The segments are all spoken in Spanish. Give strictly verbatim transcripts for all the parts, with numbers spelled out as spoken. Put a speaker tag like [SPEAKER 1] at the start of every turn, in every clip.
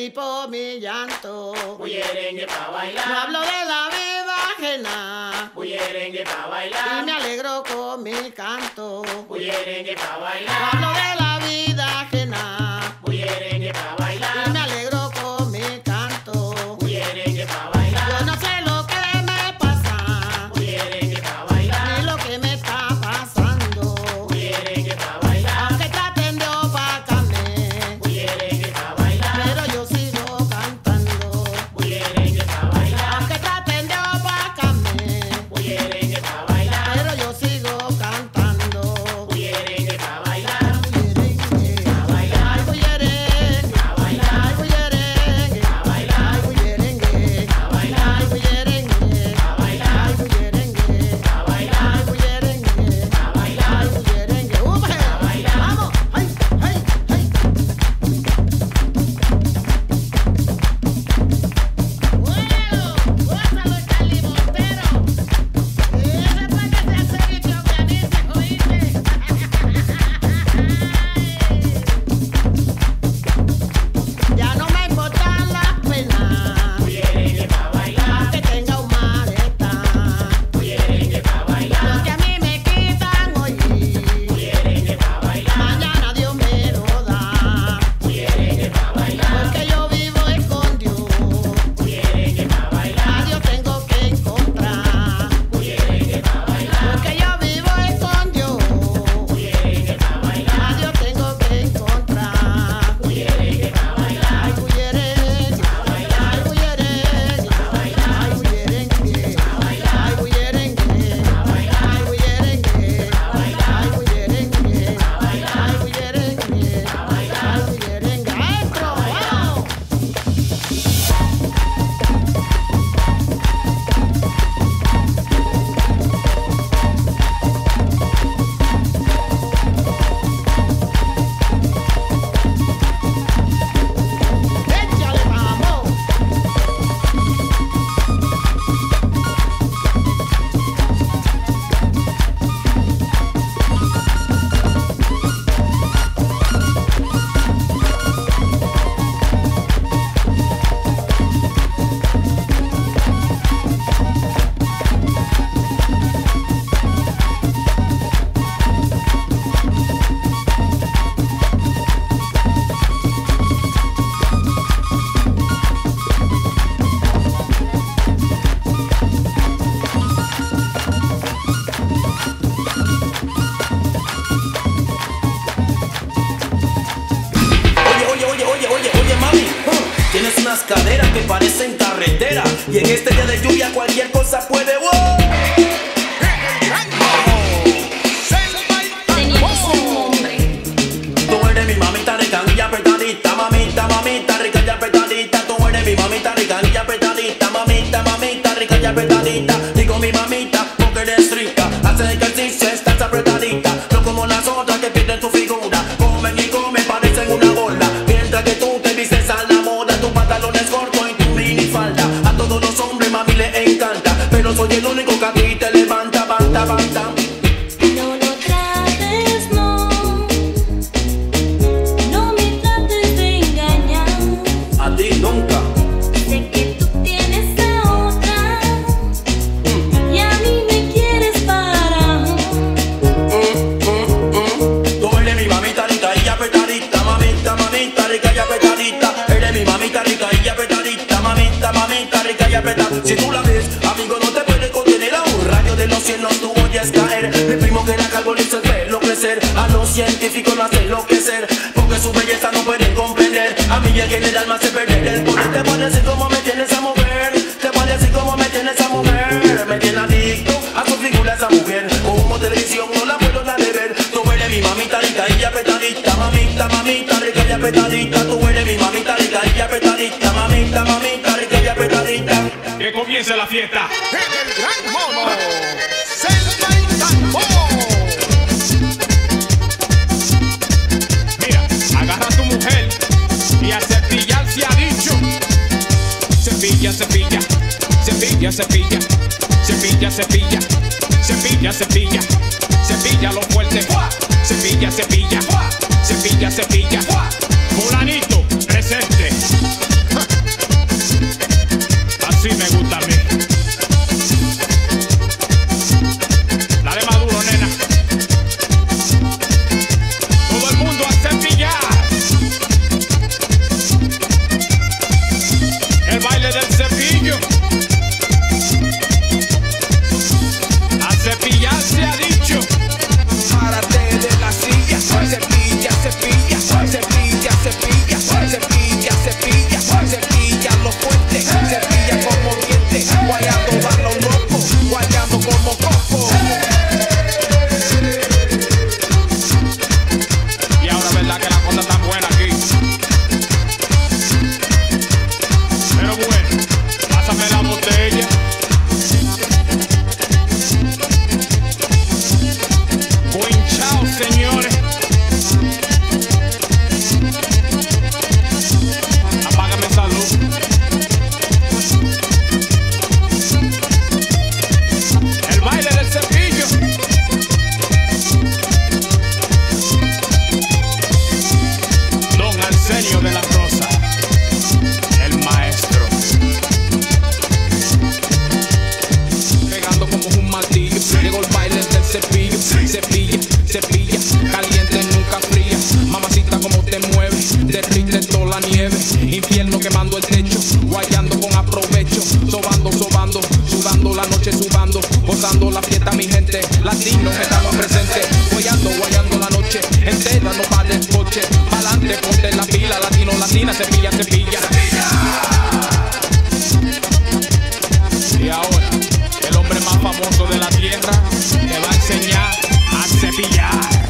[SPEAKER 1] disipo mi llanto.
[SPEAKER 2] Bullerengue pa' bailar.
[SPEAKER 1] No hablo de la vida ajena.
[SPEAKER 2] Bullerengue pa' bailar.
[SPEAKER 1] Y me alegro con mi canto.
[SPEAKER 2] Bullerengue pa'
[SPEAKER 1] No
[SPEAKER 2] bailar.
[SPEAKER 1] hablo de la vida ajena.
[SPEAKER 2] Bullerengue pa' bailar.
[SPEAKER 1] Y me alegro con mi canto.
[SPEAKER 2] Bullerengue pa' bailar.
[SPEAKER 1] Yo no sé lo que me pasa,
[SPEAKER 2] Bullerengue pa' bailar.
[SPEAKER 1] ni lo que me está pasando.
[SPEAKER 2] Bullerengue pa' bailar.
[SPEAKER 1] Aunque traten de opacarme,
[SPEAKER 2] Bullerengue pa' bailar.
[SPEAKER 1] pero yo sigo cantando.
[SPEAKER 2] Bullerengue pa' bailar.
[SPEAKER 1] Aunque traten de opacarme,
[SPEAKER 2] Bullerengue pa' bailar.
[SPEAKER 1] pero yo sigo cantando.
[SPEAKER 2] Bullerengue pa' bailar.
[SPEAKER 1] Bullerengue,
[SPEAKER 2] Pa' bailar.
[SPEAKER 1] ay, bullerengue,
[SPEAKER 2] Pa' bailar.
[SPEAKER 1] ay, bullerengue,
[SPEAKER 2] Pa' bailar.
[SPEAKER 1] ay, bullerengue,
[SPEAKER 2] Pa' bailar.
[SPEAKER 1] ay, bullerengue,
[SPEAKER 2] Pa' bailar.
[SPEAKER 1] ay, bullerengue,
[SPEAKER 2] Pa' bailar.
[SPEAKER 1] ay, bullerengue,
[SPEAKER 2] Pa' bailar.
[SPEAKER 1] ay, bullerengue. ¡Upe!
[SPEAKER 2] bailar.
[SPEAKER 1] ¡Vamos! ¡Ay, ay, ay! ¡Bueno! ¡Gózalo, Charlie Montero! Ese es para que se acerque y te organice, ¿oíste? Ya no me importan las penas,
[SPEAKER 2] Bullerengue pa' bailar.
[SPEAKER 1] aunque tenga un malestar.
[SPEAKER 2] Bullerengue pa' bailar.
[SPEAKER 1] Lo que a mí me quitan hoy,
[SPEAKER 2] Bullerengue pa' bailar.
[SPEAKER 1] mañana Dios me lo da.
[SPEAKER 2] Bullerengue pa' bailar.
[SPEAKER 1] Porque yo vivo es con Dios,
[SPEAKER 2] Bullerengue pa'
[SPEAKER 1] a
[SPEAKER 2] bailar.
[SPEAKER 1] Dios tengo que encontrar.
[SPEAKER 2] Bullerengue pa' bailar.
[SPEAKER 1] Porque yo vivo es con Dios,
[SPEAKER 2] Bullerengue pa' bailar.
[SPEAKER 1] a Dios tengo que encontrar.
[SPEAKER 2] Bullerengue pa' bailar.
[SPEAKER 1] Ay, bullerengue, ay, bullerengue, ay, bullerengue, ay, bullerengue, ay, bullerengue, ay, bullerengue, ay, bullerengue, ay, bullerengue. ¡Adentro! ¡Vamos! ¡Échale, vamos!
[SPEAKER 3] Oye, oye, oye, oye, oye, oye, mami, uh, tienes unas caderas que parecen carretera. Y en este día de lluvia cualquier cosa puede. ¡Wow!
[SPEAKER 4] Tenía que ser un hombre.
[SPEAKER 3] Tú eres mi mamita rica y apretadita, mamita, mamita rica y apretadita. Tú eres mi mamita rica y apretadita, mamita, mamita rica y apretadita. Digo mi mamita porque eres rica, haces ejercicio, estás apretadita. No como las otras que pierden tu figura, comen y comen, parecen una gorda. Mientras que tú te vistes a la moda, tu pantalón es corto y tu minifalda. A todos los hombres mami les encanta, pero soy el único que a ti te levanta, banta, banta.
[SPEAKER 4] No lo trates, no. No me trates de engañar.
[SPEAKER 3] A ti nunca.
[SPEAKER 4] Sé que tú tienes a otra y a mí me quieres para.
[SPEAKER 3] Tú eres mi mamita rica y apretadita, mamita, mamita rica y apretadita. Eres mi mamita rica y apretadita, mamita, mamita rica y apretadita. Si tú la ves, amigo, no te puedes contener. A un rayo de los cielos tú oyes caer. Mi primo que la calvo le hizo el pelo crecer. A los científicos no hace enloquecer, porque su belleza no pueden comprender. A mí el general me hace perder el poder. Te parece como me tienes a mover, te parece como me tienes a mover. Me tiene adicto a su figura esa mujer. Como televisión no la puedo dar de ver. Tú eres mi mamita rica y apretadita, mamita, mamita rica y apretadita. Tú eres mi mamita rica y apretadita, mamita, mamita rica y apretadita.
[SPEAKER 5] Que comience la fiesta.
[SPEAKER 6] En el Gran Mono, Selva y Tambor.
[SPEAKER 5] Mira, agarra a tu mujer y a cepillar se ha dicho. Cepilla, cepilla, cepilla, cepilla, cepilla, cepilla, cepilla, cepilla, cepilla lo fuerte. Cepilla, cepilla, cepilla, cepilla. Fulanito, presente. señores. Apágame esa luz. El baile del cepillo. Don Arsenio de la Rosa, el maestro. Pegando como un martillo. Llegó el baile del cepillo. Cepilla, cepilla, caliente nunca fría. Mamacita como te mueve, derrite toda la nieve. Infierno quemando el techo, guayando con aprovecho. Sobando, sobando, sudando la noche subando. Gozando la fiesta mi gente, latinos que estamos presentes. Guayando, guayando la noche entera, no para el coche. Pa'lante, ponte la pila, latino, latina, cepilla, cepilla. Y ahora, el hombre más famoso de la tierra te va a enseñar a cepillar.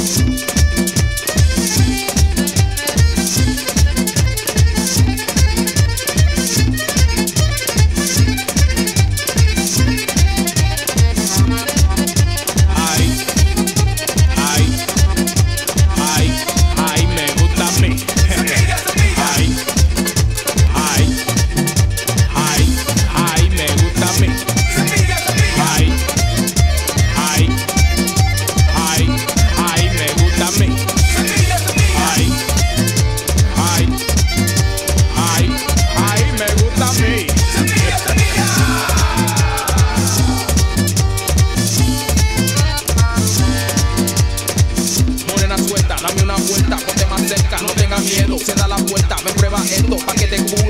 [SPEAKER 5] Ay, ay, ay, ay, me gusta a mí. Ay, ay, ay, ay, me gusta a mí. Ay, ay, ay, ay, me gusta a mí. Ay, ay, ay, ay, me gusta a mí. Morena suelta, dame una vuelta, ponte más cerca, no tengas miedo, se da la vuelta, me prueba esto, pa' que te cure.